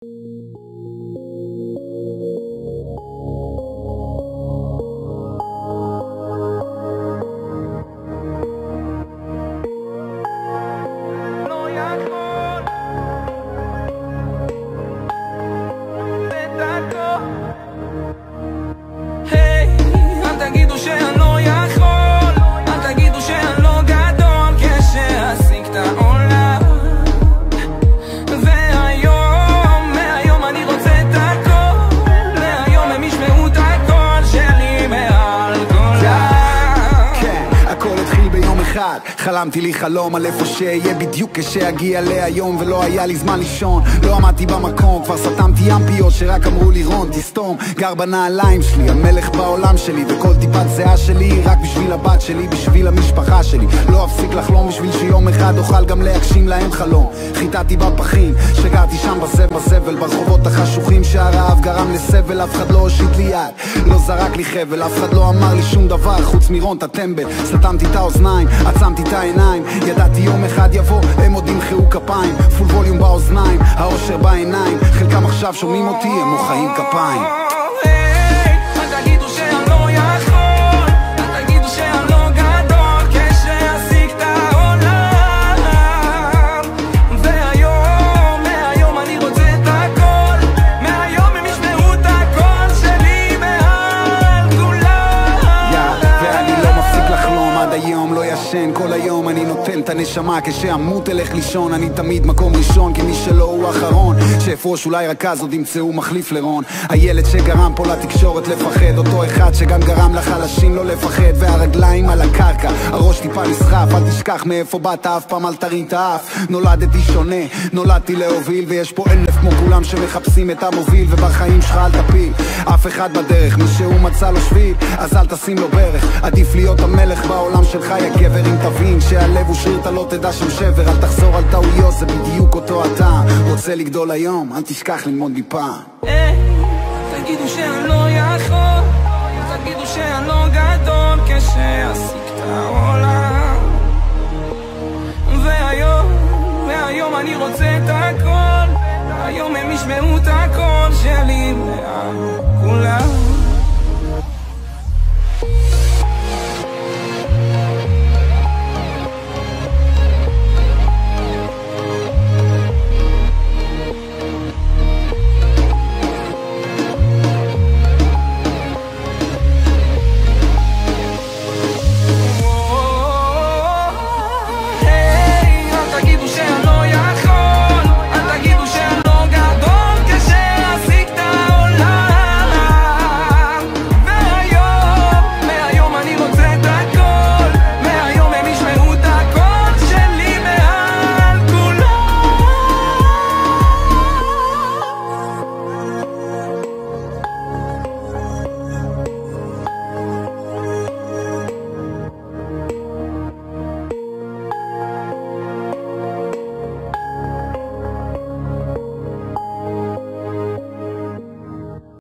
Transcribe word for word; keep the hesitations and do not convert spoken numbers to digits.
תגידו שאני לא יכול, אל תגידו שאני לא גדול כשאשיג את העולם. והיום, מהיום אני רוצה את הכל, מהיום הם ישמעו את הקול שלי מעל כולם. כן, הכל התחיל ביום אחד, חלמתי לי חלום על איפה שיהיה בדיוק כשאגיע להיום, ולא היה לי זמן לישון, לא עמדתי במקום, כבר סתמתי ים פיות שרק אמרו לי רון תסתום. גר בנעליים שלי, המלך בעולם שלי, וכל טיפת זהה שלי רק בשביל הבת שלי, בשביל המשפחה שלי. לא אפסיק לחלום בשביל שיום אחד אוכל גם להגשים להם חלום. חיטאתי בפחים, שגרתי שם בזבל בזבל, ברחובות החשוכים שהרעב גרם לסבל. אף אחד לא הושיט לי יד, לא זרק לי חבל, אף אחד לא אמר לי שום דבר חוץ מרון תטמבל. סתמתי את האוזניים, עצמתי את העיניים, ידעתי יום אחד יבוא, הם עוד ימחאו כפיים. פול ווליום באוזניים, האושר בעיניים, חלקם עכשיו שומעים אותי, הם מוחאים כפיים. אל תגידו שאני לא יכול, אל תגידו שאני לא גדול כשאשיג את העולם. והיום, מהיום אני רוצה את הכל, מהיום הם ישמעו את הקול שלי מעל כולם. ואני לא מפסיק לחלום עד היום, לא ישן כל היום, אני נותן את הנשמה כשאמות אלך לישון. אני תמיד מקום ראשון, כי מי שלא הוא אחרון, שאפרוש אולי רק אז עוד ימצאו מחליף לרון. הילד שגרם פה לתקשורת לפחד, אותו אחד שגם גרם לחלשים לא לפחד. והרגליים על הקרקע, הראש טיפה נסחף, אל תשכח מאיפה באת, אף פעם אל תרים את האף. נולדתי שונה, נולדתי להוביל, ויש פה אלף כמו כולם שמחפשים את המוביל. ובחיים שלך אל תפיל אף אחד בדרך, מי שהוא מצא לו שביל אז אל תשים לו ברך. עדיף להיות המלך בעולם שלך יא גבר, אם תבין שהלב הוא שריר אתה לא תדע שם שבר. אל תחזור על טעויות, זה בדיוק אותו אתה. רוצה לגדול היום, אל תשכח ללמוד מפעם. תגידו שאני לא יכול, תגידו שאני לא גדול כשאשיג את העולם. והיום, והיום אני רוצה את הכל,